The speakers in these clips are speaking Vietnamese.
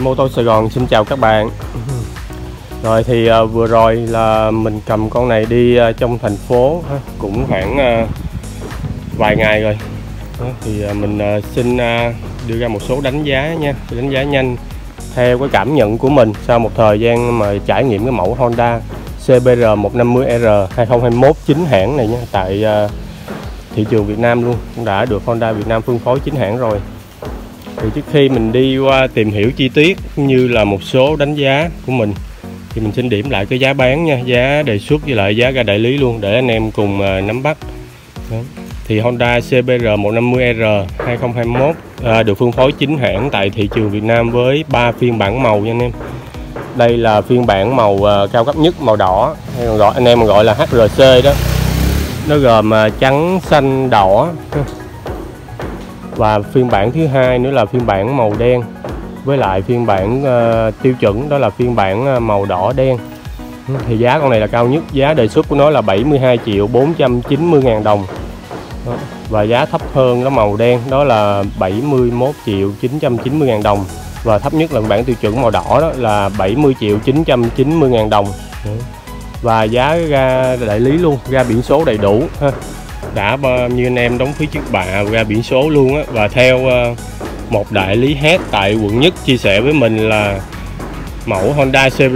Mô tô Sài Gòn xin chào các bạn. Rồi thì vừa rồi là mình cầm con này đi trong thành phố cũng khoảng vài ngày rồi. Thì mình xin đưa ra một số đánh giá nha, đánh giá nhanh theo cái cảm nhận của mình sau một thời gian mà trải nghiệm cái mẫu Honda CBR 150R 2021 chính hãng này nha, tại thị trường Việt Nam luôn, cũng đã được Honda Việt Nam phân phối chính hãng rồi. Thì trước khi mình đi qua tìm hiểu chi tiết cũng như là một số đánh giá của mình thì mình xin điểm lại cái giá bán nha, giá đề xuất với lại giá ra đại lý luôn để anh em cùng nắm bắt. Đó. Thì Honda CBR 150R 2021 được phân phối chính hãng tại thị trường Việt Nam với 3 phiên bản màu nha anh em. Đây là phiên bản màu cao cấp nhất, màu đỏ, hay còn gọi anh em gọi là HRC đó. Nó gồm trắng, xanh, đỏ. Và phiên bản thứ hai nữa là phiên bản màu đen, với lại phiên bản tiêu chuẩn đó là phiên bản màu đỏ đen. Thì giá con này là cao nhất, giá đề xuất của nó là 72.490.000 đồng. Đó. Và giá thấp hơn đó màu đen đó là 71.990.000 đồng. Và thấp nhất là phiên bản tiêu chuẩn màu đỏ đó là 70.990.000 đồng. Đó. Và giá ra đại lý luôn, ra biển số đầy đủ ha. Đã như anh em đóng phí trước bạ, ra biển số luôn á. Và theo một đại lý hết tại quận Nhất chia sẻ với mình là mẫu Honda CBR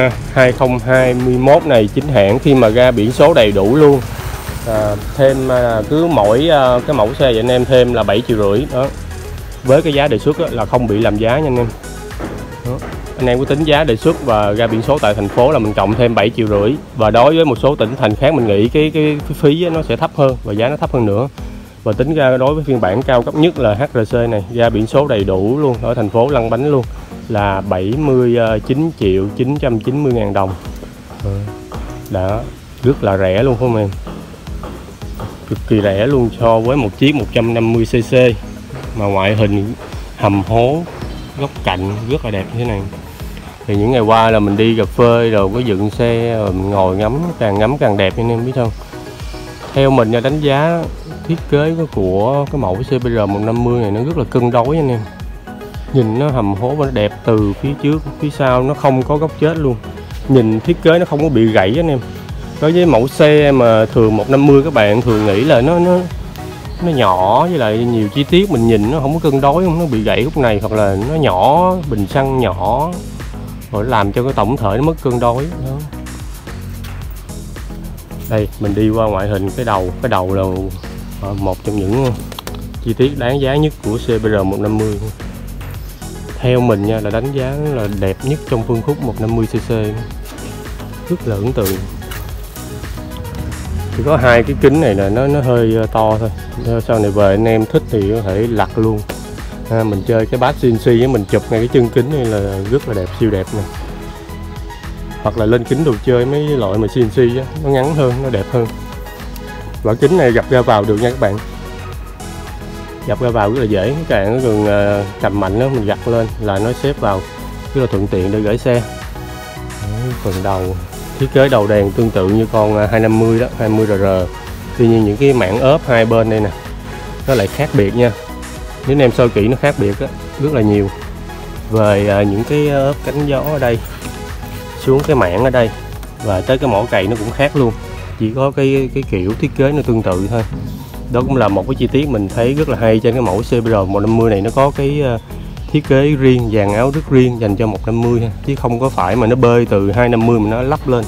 2021 này chính hãng khi mà ra biển số đầy đủ luôn, thêm cứ mỗi cái mẫu xe vậy anh em thêm là 7,5 triệu đó. Với cái giá đề xuất là không bị làm giá nha anh em. Đó. Anh em có tính giá đề xuất và ra biển số tại thành phố là mình cộng thêm 7,5 triệu. Và đối với một số tỉnh thành khác mình nghĩ cái phí nó sẽ thấp hơn và giá nó thấp hơn nữa. Và tính ra đối với phiên bản cao cấp nhất là HRC này, ra biển số đầy đủ luôn ở thành phố lăn bánh luôn là 79.990.000 đồng. Đó, rất là rẻ luôn không em? Cực kỳ rẻ luôn so với một chiếc 150cc mà ngoại hình hầm hố, góc cạnh rất là đẹp như thế này. Thì những ngày qua là mình đi cà phê rồi có dựng xe rồi mình ngồi ngắm càng đẹp anh em biết không. Theo mình nha, đánh giá thiết kế của cái mẫu CBR 150 này nó rất là cân đối anh em. Nhìn nó hầm hố và nó đẹp từ phía trước, phía sau nó không có góc chết luôn. Nhìn thiết kế nó không có bị gãy anh em. Đối với mẫu xe mà thường 150 các bạn thường nghĩ là nó nhỏ, với lại nhiều chi tiết mình nhìn nó không có cân đối, không nó bị gãy khúc này, hoặc là nó nhỏ, bình xăng nhỏ rồi làm cho cái tổng thể nó mất cân đối đó. Đây mình đi qua ngoại hình cái đầu là một trong những chi tiết đáng giá nhất của CBR 150. Theo mình nha là đánh giá là đẹp nhất trong phân khúc 150cc, rất là ấn tượng. Chỉ có hai cái kính này là nó hơi to thôi, sau này về anh em thích thì có thể lặt luôn. Mình chơi cái bát CNC với mình chụp ngay cái chân kính này là rất là đẹp, siêu đẹp nè. Hoặc là lên kính đồ chơi mấy loại mà CNC á, nó ngắn hơn, nó đẹp hơn. Và kính này gập ra vào được nha các bạn, gập ra vào rất là dễ, các bạn cần cầm mạnh đó mình gập lên là nó xếp vào rất là thuận tiện để gửi xe. Phần đầu thiết kế đầu đèn tương tự như con 250 đó, 20RR. Tuy nhiên những cái mảng ốp hai bên đây nè nó lại khác biệt nha. Nếu anh em soi kỹ nó khác biệt đó, rất là nhiều. Về những cái ốp cánh gió ở đây xuống cái mảng ở đây và tới cái mỏ cày nó cũng khác luôn, chỉ có cái kiểu thiết kế nó tương tự thôi. Đó cũng là một cái chi tiết mình thấy rất là hay trên cái mẫu CBR 150 này, nó có cái thiết kế riêng, dàn áo rất riêng dành cho 150 ha, chứ không có phải mà nó bơi từ 250 mà nó lắp lên.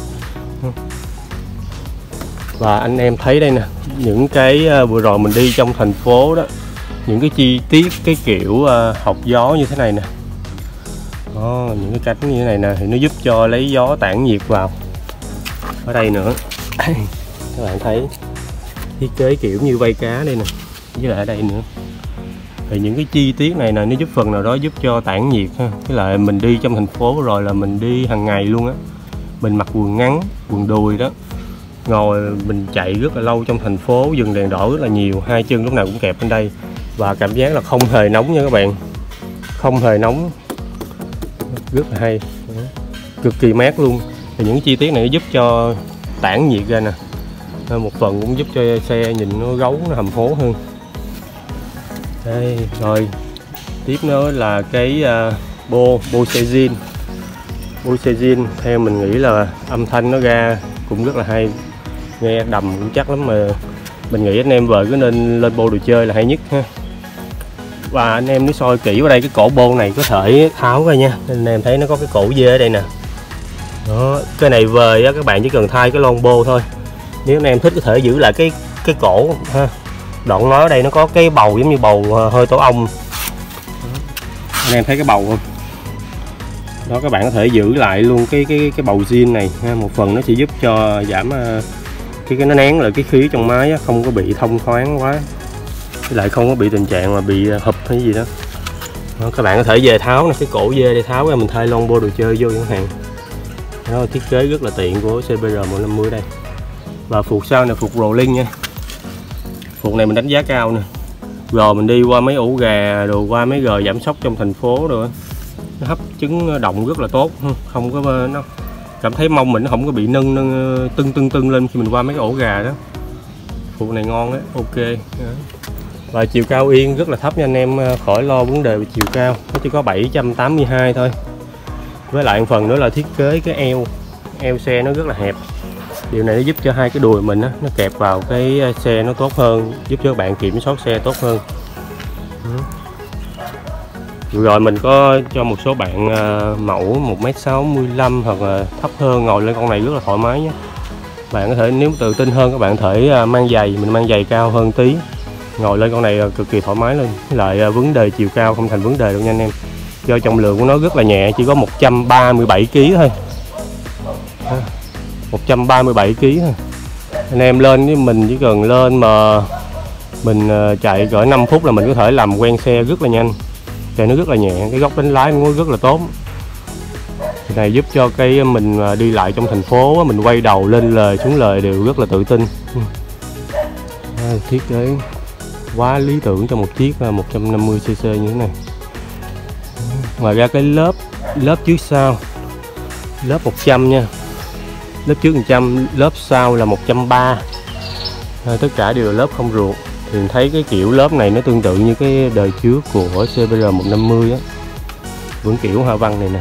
Và anh em thấy đây nè, những cái vừa rồi mình đi trong thành phố đó, những cái chi tiết cái kiểu hộc gió như thế này nè. Những cái cánh như thế này nè thì nó giúp cho lấy gió tản nhiệt vào ở đây nữa. Các bạn thấy thiết kế kiểu như vây cá đây nè, với lại ở đây nữa. Thì những cái chi tiết này nè nó giúp phần nào đó giúp cho tản nhiệt ha. Với lại mình đi trong thành phố rồi là mình đi hàng ngày luôn á, mình mặc quần ngắn, quần đùi đó, ngồi mình chạy rất là lâu trong thành phố, dừng đèn đỏ rất là nhiều, hai chân lúc nào cũng kẹp bên đây và cảm giác là không hề nóng nha các bạn, không hề nóng, rất là hay, cực kỳ mát luôn. Thì những chi tiết này giúp cho tản nhiệt ra nè, một phần cũng giúp cho xe nhìn nó gấu, nó hầm hố hơn. Đây rồi tiếp nữa là cái Bose Zin theo mình nghĩ là âm thanh nó ra cũng rất là hay, nghe đầm cũng chắc lắm, mà mình nghĩ anh em vợ cứ nên lên Bose đồ chơi là hay nhất ha. Và anh em nếu soi kỹ vào đây, cái cổ Bose này có thể tháo ra nha, nên anh em thấy nó có cái cổ dê ở đây nè. Đó, cái này về các bạn chỉ cần thay cái lon Bose thôi. Nếu anh em thích có thể giữ lại cái cổ ha. Đoạn nói ở đây nó có cái bầu giống như bầu hơi tổ ong. Anh em thấy cái bầu không? Đó, các bạn có thể giữ lại luôn cái bầu zin này ha. Một phần nó sẽ giúp cho giảm cái nó nén lại cái khí trong máy á, không có bị thông thoáng quá, với lại không có bị tình trạng mà bị hụp hay gì đó. Đó, các bạn có thể về tháo này, cái cổ dê để tháo ra mình thay lon Bose đồ chơi vô chẳng hạn. Đó là thiết kế rất là tiện của CBR 150 đây. Và phuộc sau này phuộc rolling nha. Phuộc này mình đánh giá cao nè. Rồi mình đi qua mấy ổ gà rồi qua mấy gờ giảm sóc trong thành phố rồi, nó hấp trứng động rất là tốt, không có nó cảm thấy mông mình nó không có bị nâng tưng lên khi mình qua mấy cái ổ gà đó. Phuộc này ngon đấy, ok. Và chiều cao yên rất là thấp nha anh em, khỏi lo vấn đề về chiều cao, nó chỉ có 782 thôi. Với lại một phần nữa là thiết kế cái eo xe nó rất là hẹp. Điều này nó giúp cho hai cái đùi mình á, nó kẹp vào cái xe nó tốt hơn, giúp cho các bạn kiểm soát xe tốt hơn. Rồi mình có cho một số bạn mẫu 1m65 hoặc là thấp hơn ngồi lên con này rất là thoải mái nhé. Bạn có thể nếu tự tin hơn các bạn có thể mang giày, mình mang giày cao hơn tí, ngồi lên con này cực kỳ thoải mái luôn. Với lại vấn đề chiều cao không thành vấn đề đâu nha anh em, do trọng lượng của nó rất là nhẹ, chỉ có 137 kg thôi. 137 kg thôi. Anh em lên với mình chỉ cần lên mà mình chạy cỡ 5 phút là mình có thể làm quen xe rất là nhanh. Xe nó rất là nhẹ, cái góc đánh lái nó rất là tốt. Cái này giúp cho cái mình đi lại trong thành phố, mình quay đầu lên lề xuống lề đều rất là tự tin. Thiết kế quá lý tưởng cho một chiếc 150cc như thế này. Ngoài ra cái lớp trước sau, lớp 100 nha, lớp trước 100, lớp sau là 130. Tất cả đều là lớp không ruột. Thì mình thấy cái kiểu lớp này nó tương tự như cái đời trước của CBR 150 á, vẫn kiểu hoa văn này nè.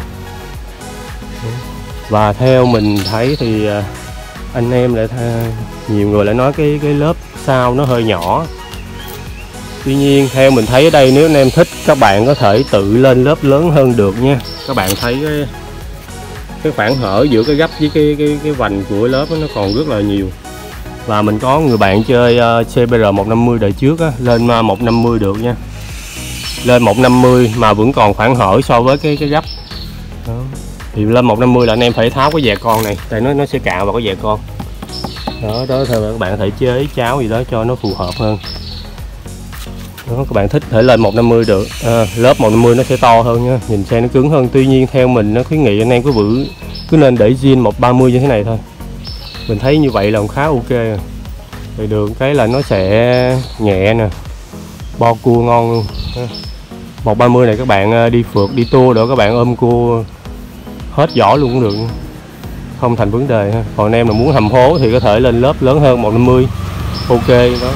Và theo mình thấy thì anh em lại nhiều người lại nói cái lớp sau nó hơi nhỏ. Tuy nhiên theo mình thấy ở đây, nếu anh em thích các bạn có thể tự lên lớp lớn hơn được nha. Các bạn thấy cái khoảng hở giữa cái gấp với cái vành của lớp nó còn rất là nhiều. Và mình có người bạn chơi CBR 150 đời trước á, lên 150 được nha. Lên 150 mà vẫn còn khoảng hở so với cái gấp. Đó. Thì lên 150 là anh em phải tháo cái dè con này, tại nó sẽ cạo vào cái dè con. Đó theo các bạn có thể chế cháo gì đó cho nó phù hợp hơn. Đó, các bạn thích thể lên 150 được. Lớp 150 nó sẽ to hơn nha, nhìn xe nó cứng hơn. Tuy nhiên theo mình nó khuyến nghị anh em cứ nên để zin 130 như thế này thôi. Mình thấy như vậy là khá ok rồi. Thì được cái là nó sẽ nhẹ nè, bo cua ngon luôn. 130 này các bạn đi phượt đi tour để các bạn ôm cua hết vỏ luôn cũng được, không thành vấn đề ha. Còn anh em là muốn hầm hố thì có thể lên lớp lớn hơn 150, ok đó.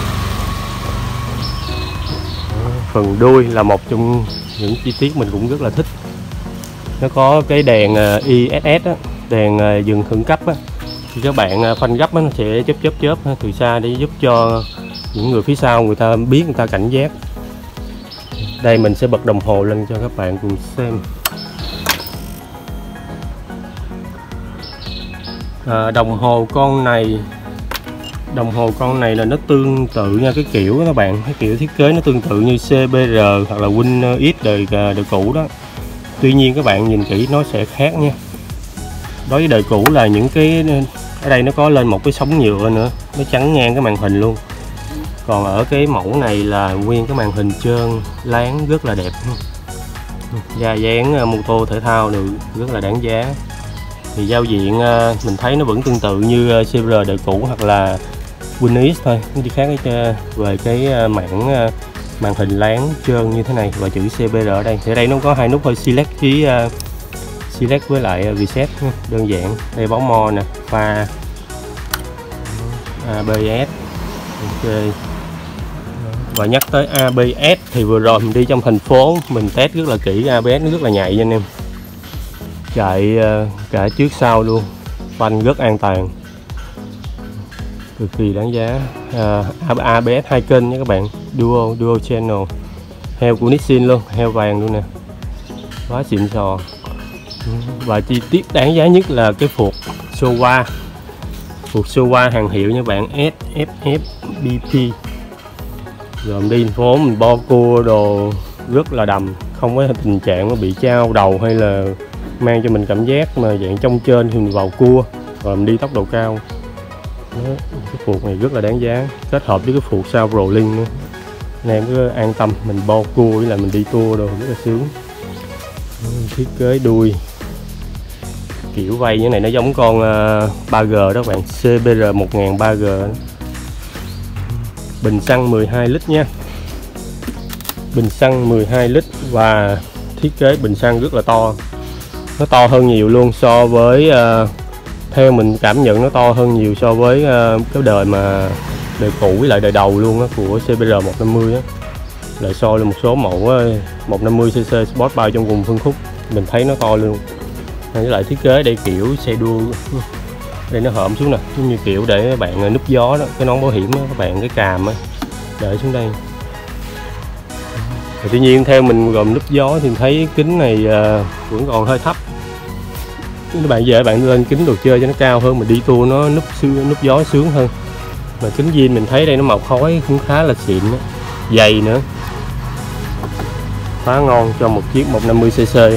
Phần đuôi là một trong những chi tiết mình cũng rất là thích. Nó có cái đèn ISS á, đèn dừng khẩn cấp á. Khi các bạn phanh gấp á, nó sẽ chớp từ xa để giúp cho những người phía sau người ta biết, người ta cảnh giác. Đây mình sẽ bật đồng hồ lên cho các bạn cùng xem. Đồng hồ con này là nó tương tự nha, cái kiểu đó các bạn, cái kiểu thiết kế nó tương tự như CBR hoặc là Win X đời cũ đó. Tuy nhiên các bạn nhìn kỹ nó sẽ khác nha. Đối với đời cũ là những cái ở đây nó có lên một cái sống nhựa nữa, nó chắn ngang cái màn hình luôn. Còn ở cái mẫu này là nguyên cái màn hình trơn láng rất là đẹp. Da dáng mô tô thể thao được rất là đáng giá. Thì giao diện mình thấy nó vẫn tương tự như CBR đời cũ hoặc là Win X thôi, nó chỉ khác về cái màn hình láng trơn như thế này và chữ CBR ở đây. Thì ở đây nó có hai nút thôi, select với lại reset, đơn giản. Đây báo mo nè, pha, ABS, ok. Và nhắc tới ABS thì vừa rồi mình đi trong thành phố mình test rất là kỹ, ABS nó rất là nhạy nha anh em, chạy cả trước sau luôn, phanh rất an toàn, cực kỳ đáng giá. ABS 2 kênh nha các bạn, dual channel, heo của Nissin luôn, heo vàng luôn nè, quá xịn sò. Và chi tiết đáng giá nhất là cái phuộc Showa hàng hiệu nha bạn, SFF BP. Rồi mình đi thành phố mình bo cua đồ rất là đầm, không có tình trạng nó bị trao đầu hay là mang cho mình cảm giác mà dạng trong trên khi mình vào cua. Rồi mình đi tốc độ cao. Đó, cái phuộc này rất là đáng giá, kết hợp với cái phuộc sau rolling nữa, anh em cứ an tâm mình bo cua với là mình đi tour đồ rất là sướng. Thiết kế đuôi kiểu vây như này nó giống con 3G đó các bạn, CBR 1000 3G. Bình xăng 12 lít nha, bình xăng 12 lít và thiết kế bình xăng rất là to, nó to hơn nhiều luôn so với theo mình cảm nhận nó to hơn nhiều so với cái đời cũ với lại đời đầu luôn á, của CBR 150 á. Lại so lên một số mẫu 150cc Sport Bike trong vùng phân khúc mình thấy nó to luôn. Với lại thiết kế đây kiểu xe đua, đây nó hõm xuống nè, giống như kiểu để các bạn núp gió đó, cái nón bảo hiểm đó, các bạn cái càm á để xuống đây. Tuy nhiên theo mình gồm núp gió thì thấy kính này vẫn còn hơi thấp. Các bạn về bạn lên kính đồ chơi cho nó cao hơn, mà đi tour nó núp gió sướng hơn. Mà kính zin mình thấy đây nó màu khói cũng khá là xịn đó, dày nữa, khá ngon cho một chiếc 150cc.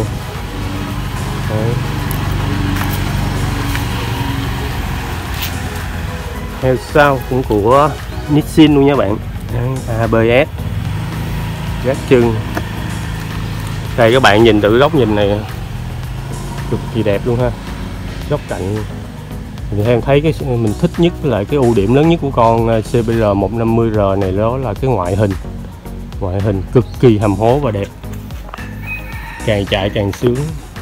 Theo sau cũng của Nissin luôn nha bạn. ABS gác chân. Đây các bạn nhìn từ góc nhìn này cực kỳ đẹp luôn ha, góc cạnh. Thì theo em thấy cái mình thích nhất với lại cái ưu điểm lớn nhất của con CBR 150R này đó là cái ngoại hình cực kỳ hầm hố và đẹp, càng chạy càng sướng.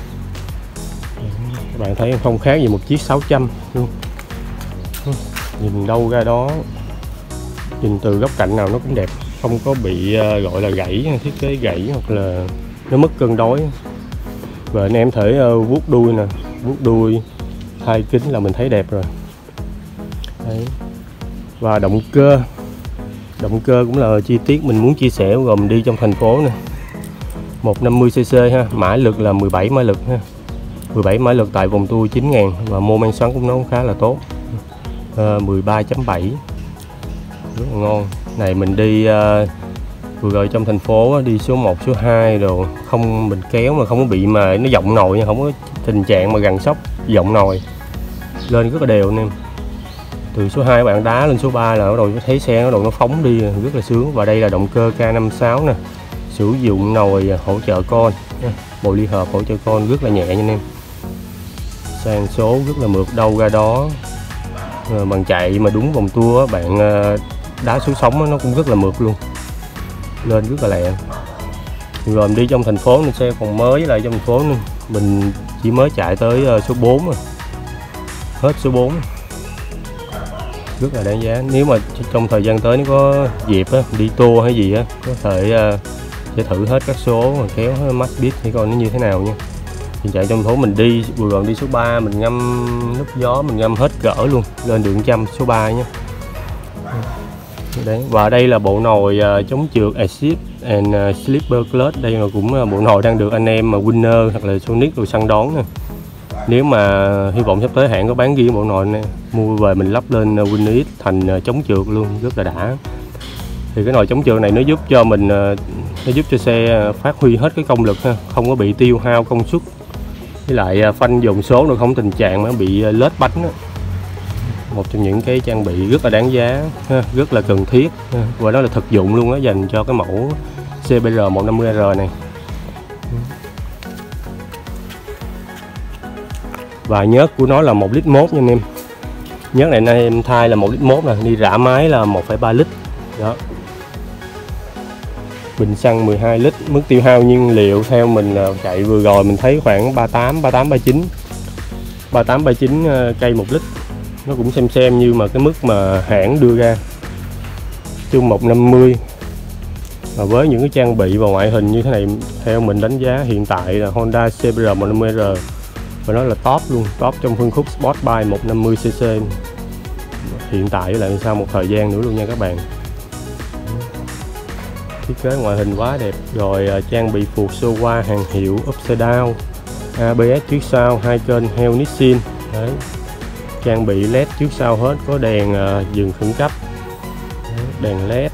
Các bạn thấy không khác gì một chiếc 600 luôn, nhìn đâu ra đó, nhìn từ góc cạnh nào nó cũng đẹp, không có bị gọi là gãy, thiết kế gãy hoặc là nó mất cân đối. Và anh em thể vuốt đuôi nè, vuốt đuôi thay kính là mình thấy đẹp rồi. Đấy. Và động cơ cũng là chi tiết mình muốn chia sẻ, gồm đi trong thành phố nè, 150cc ha, mã lực là 17 mã lực ha, 17 mã lực tại vòng tua 9.000 và mô men xoắn cũng nó cũng khá là tốt, 13.7, rất là ngon. Này mình đi vừa rồi trong thành phố đi số 1 số 2 đồ, không mình kéo mà không có bị mà nó vọng nồi nha, không có tình trạng mà gần sóc vọng nồi, lên rất là đều anh em. Từ số 2 bạn đá lên số 3 là bắt đầu thấy xe nó phóng đi rất là sướng. Và đây là động cơ K56 nè, sử dụng nồi hỗ trợ con, bộ ly hợp hỗ trợ con rất là nhẹ nha anh em. Sang số rất là mượt đâu ra đó, bằng chạy mà đúng vòng tua bạn đá xuống sóng nó cũng rất là mượt luôn, lên rất là lẹ. Rồi mình đi trong thành phố nên xe còn mới, với lại trong thành phố nên mình chỉ mới chạy tới số 4 rồi, hết số 4, rất là đáng giá. Nếu mà trong thời gian tới nếu có dịp đi tour hay gì có thể sẽ thử hết các số mà kéo mắt biết thì coi nó như thế nào nha. Thì chạy trong thành phố mình đi vừa rồi đi số 3 mình ngâm núp gió, mình ngâm hết cỡ luôn, lên đường trăm số 3 nhé. Đấy. Và đây là bộ nồi chống trượt Acid and Slipper Clutch. Đây là cũng là bộ nồi đang được anh em mà Winner hoặc là Sonic rồi săn đón nè. Nếu mà hy vọng sắp tới hãng có bán riêng bộ nồi này, mua về mình lắp lên Winner thành chống trượt luôn, rất là đã. Thì cái nồi chống trượt này nó giúp cho mình, nó giúp cho xe phát huy hết cái công lực ha, không có bị tiêu hao công suất, với lại phanh dồn số nó không tình trạng mà bị lết bánh đó. Một trong những cái trang bị rất là đáng giá, rất là cần thiết, và đó là thực dụng luôn đó, dành cho cái mẫu CBR 150R này. Và nhớt của nó là 1,1 lít nha anh em. Nhớt này anh em thay là 1,1 lít nè, đi rã máy là 1,3 lít đó. Bình xăng 12 lít, mức tiêu hao nhiên liệu theo mình chạy vừa rồi mình thấy khoảng 38-39 cây 1 lít. Nó cũng xem như mà cái mức mà hãng đưa ra. Chung 150 Và với những cái trang bị và ngoại hình như thế này, theo mình đánh giá hiện tại là Honda CBR 150R và nó là top luôn, top trong phân khúc Sport Bike 150cc hiện tại, với lại sau một thời gian nữa luôn nha các bạn. Thiết kế ngoại hình quá đẹp. Rồi trang bị phuộc Showa hàng hiệu upside down, ABS trước sau, 2 kênh heo Nissin. Đấy. Trang bị led trước sau hết, có đèn dừng khẩn cấp. Đấy, đèn led.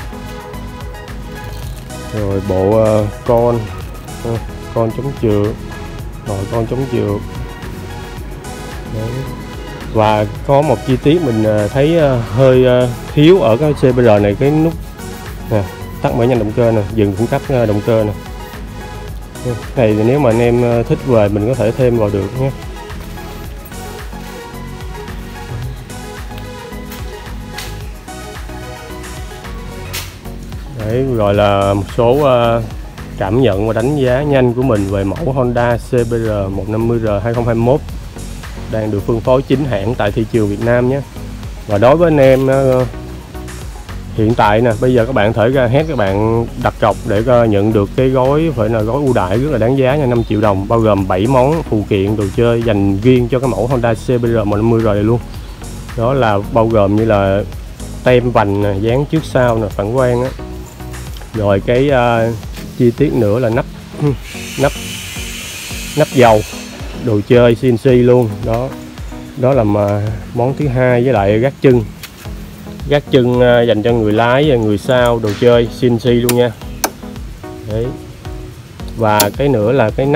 Rồi bộ con chống trượt, rồi con chống trượt. Đấy. Và có một chi tiết mình thấy hơi thiếu ở cái CBR này, cái nút nè, tắt mở nhanh động cơ nè, dừng khẩn cấp động cơ nè. Cái này thì nếu mà anh em thích về mình có thể thêm vào được nhé. Đấy, gọi là một số cảm nhận và đánh giá nhanh của mình về mẫu Honda CBR 150R 2021 đang được phân phối chính hãng tại thị trường Việt Nam nhé. Và đối với anh em hiện tại nè, bây giờ các bạn thể ra hết, các bạn đặt cọc để nhận được cái gói, phải là gói ưu đãi rất là đáng giá nha, 5 triệu đồng, bao gồm 7 món phụ kiện đồ chơi dành riêng cho cái mẫu Honda CBR 150R này luôn. Đó là bao gồm như là tem vành nè, dán trước sau nè, phản quang á. Rồi cái chi tiết nữa là nắp dầu đồ chơi CNC luôn đó. Đó là món thứ hai, với lại gác chân dành cho người lái và người sau, đồ chơi CNC luôn nha. Đấy. Và cái nữa là cái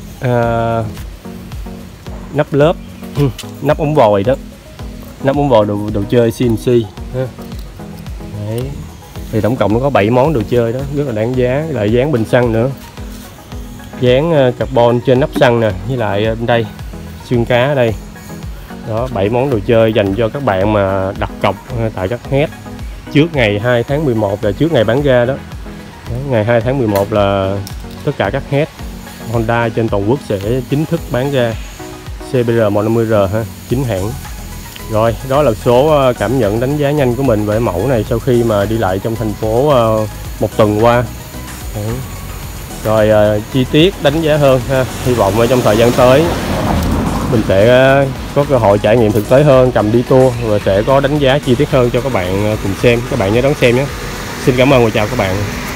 nắp lớp nắp ống vòi đó, nắp ống vòi đồ chơi CNC. Đấy. Thì tổng cộng nó có 7 món đồ chơi đó, rất là đáng giá. Lại dán bình xăng nữa, dán carbon trên nắp xăng nè, với lại bên đây xương cá ở đây. Đó, 7 món đồ chơi dành cho các bạn mà đặt cọc tại các head trước ngày 2 tháng 11 là trước ngày bán ra đó. Đó, ngày 2 tháng 11 là tất cả các head Honda trên toàn quốc sẽ chính thức bán ra CBR 150R ha, chính hãng. Rồi, đó là số cảm nhận đánh giá nhanh của mình về mẫu này sau khi mà đi lại trong thành phố một tuần qua. Đấy. Rồi chi tiết đánh giá hơn ha, hy vọng trong thời gian tới mình sẽ có cơ hội trải nghiệm thực tế hơn, cầm đi tour và sẽ có đánh giá chi tiết hơn cho các bạn cùng xem. Các bạn nhớ đón xem nhé. Xin cảm ơn và chào các bạn.